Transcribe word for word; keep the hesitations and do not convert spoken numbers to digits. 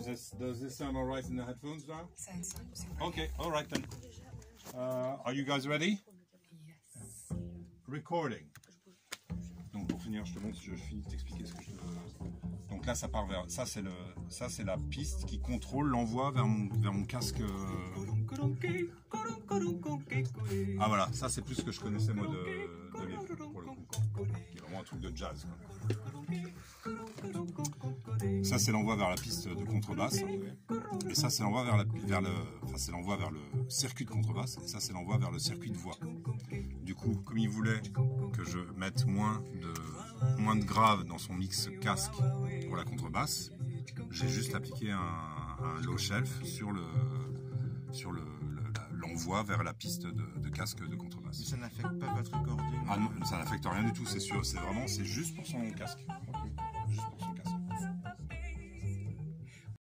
this does this sound all right in the headphones now? Sounds like Okay, all right then. Uh, are you guys ready? yes. Recording. Donc pour finir, je te montre, je finis de t'expliquer ce que je veux. Donc là, ça part vers, ça c'est le, ça c'est la piste qui contrôle l'envoi vers mon, vers mon casque. Ah voilà, ça c'est plus ce que je connaissais moi de, de Lévi, pour le coup, qui est vraiment un truc de jazz, quoi. Ça c'est l'envoi vers la piste de contrebasse, et ça c'est l'envoi vers, la, vers le, enfin c'est l'envoi vers le circuit de contrebasse, et ça c'est l'envoi vers le circuit de voix. Du coup, comme il voulait que je mette moins de, moins de graves dans son mix casque pour la contrebasse, j'ai juste appliqué un, un low shelf sur le, sur le, l'envoi vers la piste de, de casque de contrebasse. Ça n'affecte pas votre recording? Ah non, ça n'affecte rien du tout, c'est sûr. C'est vraiment, c'est juste pour son casque.